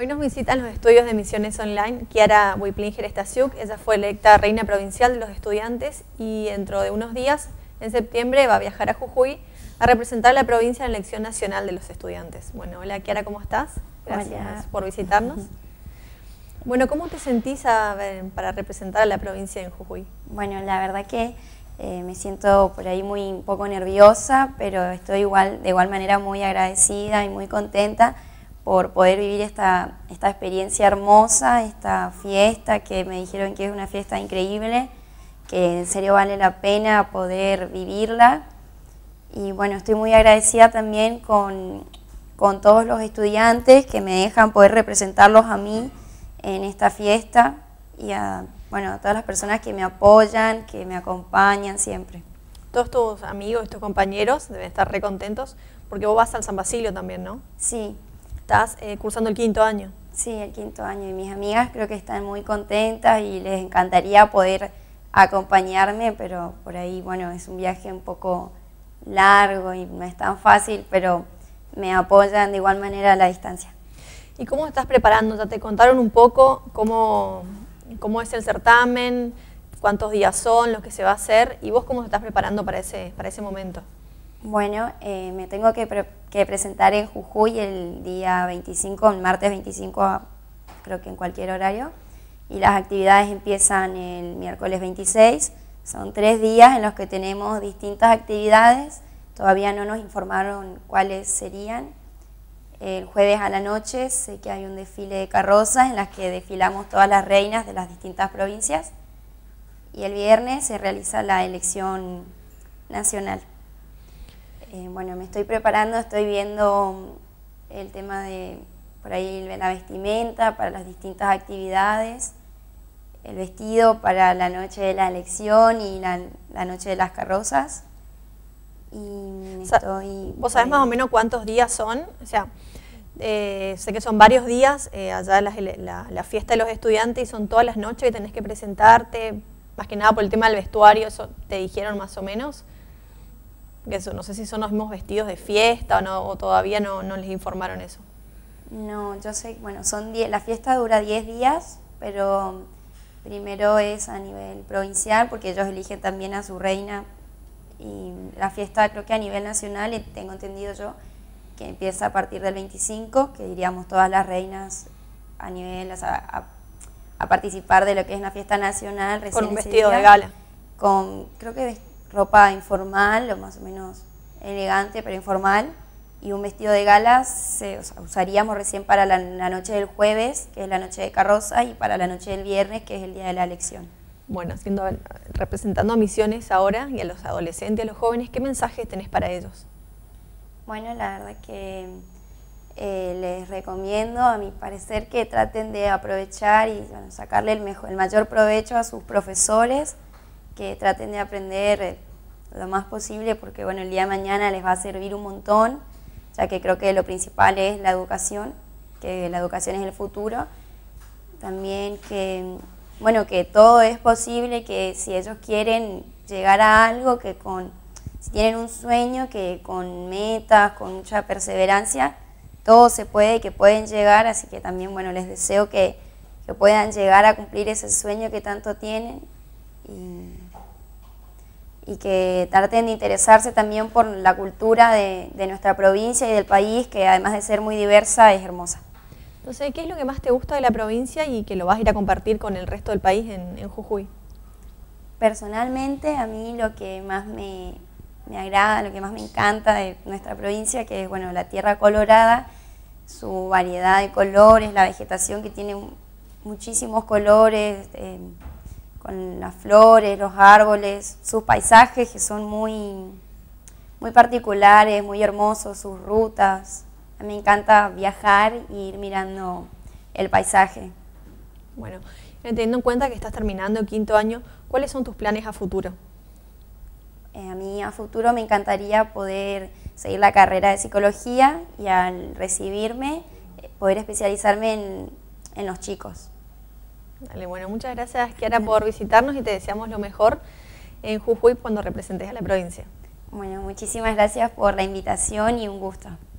Hoy nos visitan los estudios de Misiones Online Kiara Wiplinger Stasiuk. Ella fue electa reina provincial de los estudiantes y dentro de unos días, en septiembre, va a viajar a Jujuy a representar a la provincia en la elección nacional de los estudiantes. Bueno, hola Kiara, ¿cómo estás? Gracias por visitarnos. Bueno, ¿cómo te sentís para representar a la provincia en Jujuy? Bueno, la verdad que me siento por ahí un poco nerviosa, pero estoy de igual manera muy agradecida y muy contenta por poder vivir esta experiencia hermosa, esta fiesta que me dijeron que es una fiesta increíble, que en serio vale la pena poder vivirla. Y bueno, estoy muy agradecida también con todos los estudiantes que me dejan poder representarlos a mí en esta fiesta y a todas las personas que me apoyan, que me acompañan siempre. Todos tus amigos, tus compañeros deben estar re contentos porque vos vas al San Basilio también, ¿no? Sí. Estás cursando el 5º año. Sí, el 5º año, y mis amigas creo que están muy contentas y les encantaría poder acompañarme, pero por ahí, bueno, es un viaje un poco largo y no es tan fácil, pero me apoyan de igual manera a la distancia. ¿Y cómo estás preparando? ¿Ya te contaron un poco cómo es el certamen, cuántos días son, lo que se va a hacer, y vos cómo te estás preparando para ese momento? Bueno, me tengo que presentar en Jujuy el día 25, el martes 25, creo que en cualquier horario, y las actividades empiezan el miércoles 26, son 3 días en los que tenemos distintas actividades, todavía no nos informaron cuáles serían. El jueves a la noche sé que hay un desfile de carrozas en las que desfilamos todas las reinas de las distintas provincias, y el viernes se realiza la elección nacional. Bueno, me estoy preparando, estoy viendo el tema de, por ahí, la vestimenta para las distintas actividades, el vestido para la noche de la elección y la noche de las carrozas. Y ¿Vos sabés más o menos cuántos días son? O sea, sé que son varios días, allá la fiesta de los estudiantes, y son todas las noches que tenés que presentarte, más que nada por el tema del vestuario, ¿eso te dijeron más o menos? Que eso, no sé si son los mismos vestidos de fiesta o todavía no les informaron eso. No, yo sé, bueno, la fiesta dura 10 días, pero primero es a nivel provincial, porque ellos eligen también a su reina, y la fiesta creo que a nivel nacional, y tengo entendido yo, que empieza a partir del 25, que iríamos todas las reinas a nivel, o sea, a participar de lo que es la fiesta nacional. Con un vestido de gala. Con, creo que ropa informal, o más o menos elegante, pero informal, y un vestido de gala usaríamos recién para la noche del jueves, que es la noche de carroza, y para la noche del viernes, que es el día de la elección. Bueno, representando a Misiones ahora y a los adolescentes, a los jóvenes, ¿qué mensajes tenés para ellos? Bueno, la verdad que les recomiendo, a mi parecer, que traten de aprovechar y sacarle el mayor provecho a sus profesores, que traten de aprender lo más posible, porque bueno, el día de mañana les va a servir un montón, ya que creo que lo principal es la educación, que la educación es el futuro. También que todo es posible, que si ellos quieren llegar a algo, si tienen un sueño, que con metas, con mucha perseverancia, todo se puede, que pueden llegar, así que también bueno, les deseo que puedan llegar a cumplir ese sueño que tanto tienen, y que traten de interesarse también por la cultura de nuestra provincia y del país, que además de ser muy diversa, es hermosa. Entonces, ¿qué es lo que más te gusta de la provincia y que lo vas a ir a compartir con el resto del país en Jujuy? Personalmente, a mí lo que más me agrada, lo que más me encanta de nuestra provincia, que es bueno, la tierra colorada, su variedad de colores, la vegetación que tiene muchísimos colores, con las flores, los árboles, sus paisajes que son muy particulares, muy hermosos, sus rutas. A mí me encanta viajar y ir mirando el paisaje. Bueno, teniendo en cuenta que estás terminando el 5º año, ¿cuáles son tus planes a futuro? A mí a futuro me encantaría poder seguir la carrera de psicología y al recibirme poder especializarme en los chicos. Dale, bueno, muchas gracias Kiara por visitarnos y te deseamos lo mejor en Jujuy cuando representes a la provincia. Bueno, muchísimas gracias por la invitación y un gusto.